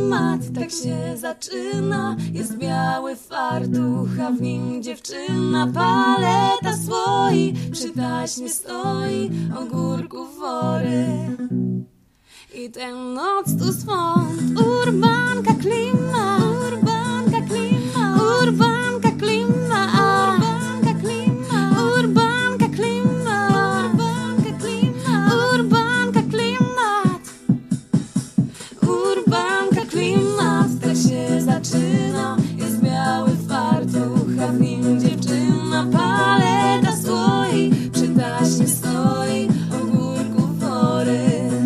klimat, tak się zaczyna. Jest biały fartuch, a w nim dziewczyna. Paleta słoi, przy taśmie stoi, ogórków wory. I ten noc tu swąd, urbanka klima, urbanka klima, urbanka klima, urbanka klima, urbanka klima, urbanka klima, urbanka klimat, urbanka klimat, tak się zaczyna. Jest biały fartuch, a w nim dziewczyna. Paleta słoi, przy taśmie stoi, ogórków wory.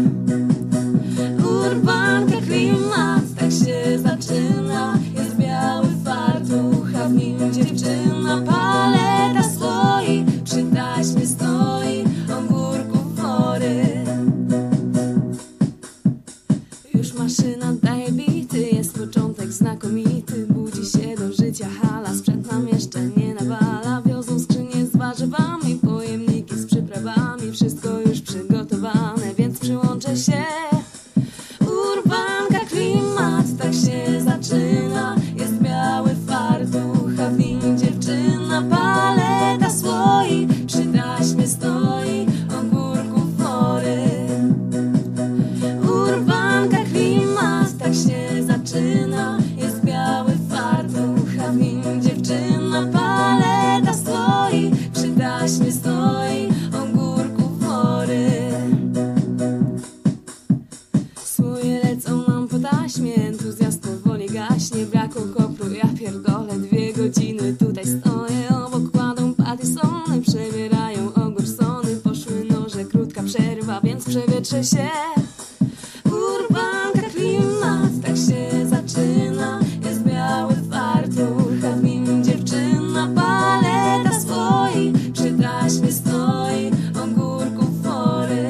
Urbanka klimat, tak się zaczyna. Jest biały fartuch, a w nim dziewczyna. Paleta słoi, przy taśmie stoi, ogórków wory. Już maszyna daje bity, jest początek znakomity. Budzi się do życia hala, sprzęt nam jeszcze nie nawala. Wiozą skrzynie z warzywami, pojemniki z przyprawami. Wszystko już przygotowane, więc przyłączę się. Urbanka klimat, tak się zaczyna. Jest biały fartuch, a w nim dziewczyna. Paleta słoi, przy taśmie stoi, ogórków wory. Urbanka klimat, tak się zaczyna. Jest biały fartuch, a w nim dziewczyna. Paleta stoi, przy taśmie stoi, ogórków wory. Słoje lecą nam po taśmie, entuzjazm powoli gaśnie. Brakło kopru, ja pierdolę, 2 godziny tutaj stoję. Obok kładą patysony, przebierają ogórsony. Poszły noże, krótka przerwa, więc przewietrzę się. Urbanka klimat, tak się zaczyna. Jest biały fartuch, a w nim dziewczyna. Paleta słoi, przy taśmie stoi, ogórków wory.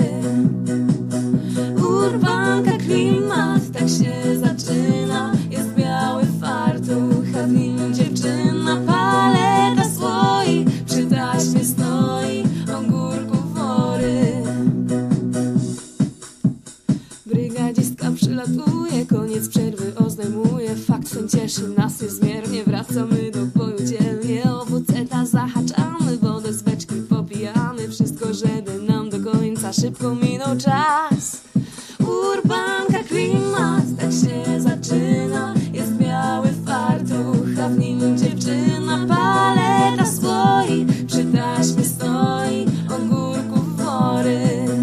Urbanka klimat, tak się zaczyna. Jest biały fartuch, a w nim dziewczyna. Paleta słoi, przy taśmie stoi, ogórków wory. Brygadzistka przylatuje, koniec przerwy oznajmuje. Fakt ten cieszy nas niezmiernie, wracamy do boju dzielnie. Owoceta zahaczamy, wodę z beczki popijamy. Wszystko, żeby nam do końca szybko minął czas. Urbanka klimat, tak się zaczyna. Jest biały fartuch, a w nim dziewczyna. Paleta słoi, przy taśmie stoi, ogórków wory.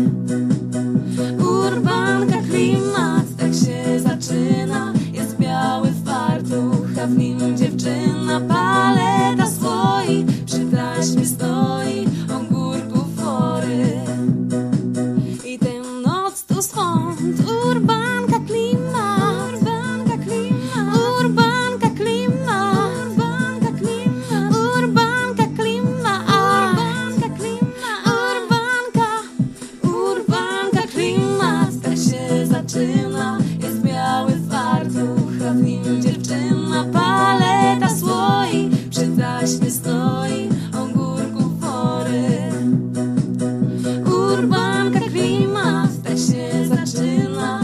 Urbanka klimat, tak się zaczyna. Jest biały fartuch, a w nim dziewczyna. Paleta słoi, przy taśmie stoi, ogórków wory. I tę noc tu swąd, urbanka klima, urbanka klima, urbanka klima, urbanka klima, urbanka klima, urbanka klima, urbanka klimat, tak się zaczyna. Jest biały fartuch, a w nim dziewczyna. Paleta słoi, przy taśmie stoi, ogórków wory. Urbanka klimat, tak się zaczyna.